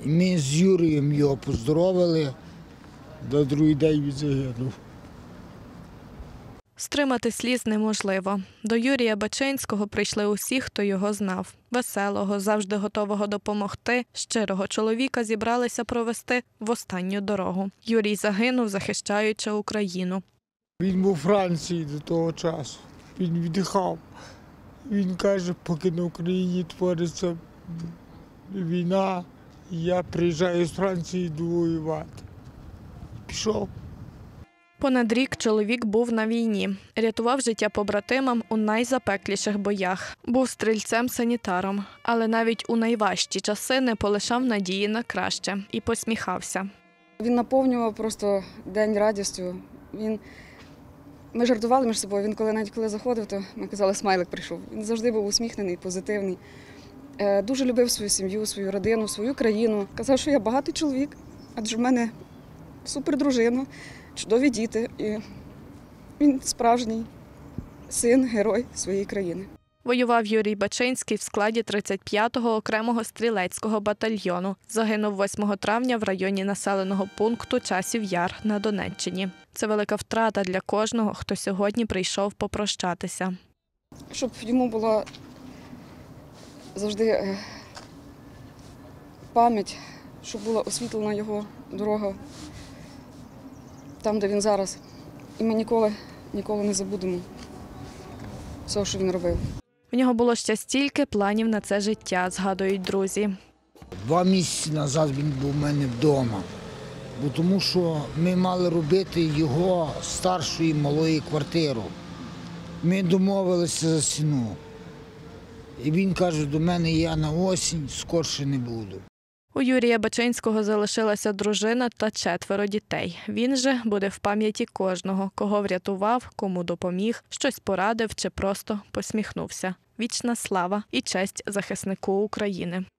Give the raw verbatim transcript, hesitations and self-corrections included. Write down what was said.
Ми з Юрієм його поздоровили, на другий день він загинув. Стримати сліз неможливо. До Юрія Бачинського прийшли усі, хто його знав. Веселого, завжди готового допомогти, щирого чоловіка зібралися провести в останню дорогу. Юрій загинув, захищаючи Україну. Він був у Франції до того часу. Він віддихав. Він каже, поки на Україні твориться війна, я приїжджаю з Франції, йду воювати. Пішов. Понад рік чоловік був на війні. Рятував життя побратимам у найзапекліших боях. Був стрільцем-санітаром. Але навіть у найважчі часи не полишав надії на краще. І посміхався. Він наповнював просто день радістю. Він... Ми жартували між собою. Він коли, навіть коли заходив, то ми казали, смайлик прийшов. Він завжди був усміхнений, позитивний. Дуже любив свою сім'ю, свою родину, свою країну. Казав, що я багатий чоловік, адже в мене супер дружина. Чудові діти, і він справжній син, герой своєї країни. Воював Юрій Бачинський в складі тридцять п'ятого окремого стрілецького батальйону. Загинув восьмого травня в районі населеного пункту Часів Яр на Донеччині. Це велика втрата для кожного, хто сьогодні прийшов попрощатися. Щоб йому була завжди пам'ять, щоб була освітлена його дорога там, де він зараз. І ми ніколи, ніколи не забудемо всього, що він робив. В нього було ще стільки планів на це життя, згадують друзі. Два місяці назад він був у мене вдома, бо тому що ми мали робити його старшу і малої квартиру. Ми домовилися за ціну. І він каже до мене, я на осінь скорше не буду. У Юрія Бачинського залишилася дружина та четверо дітей. Він же буде в пам'яті кожного, кого врятував, кому допоміг, щось порадив чи просто посміхнувся. Вічна слава і честь захиснику України.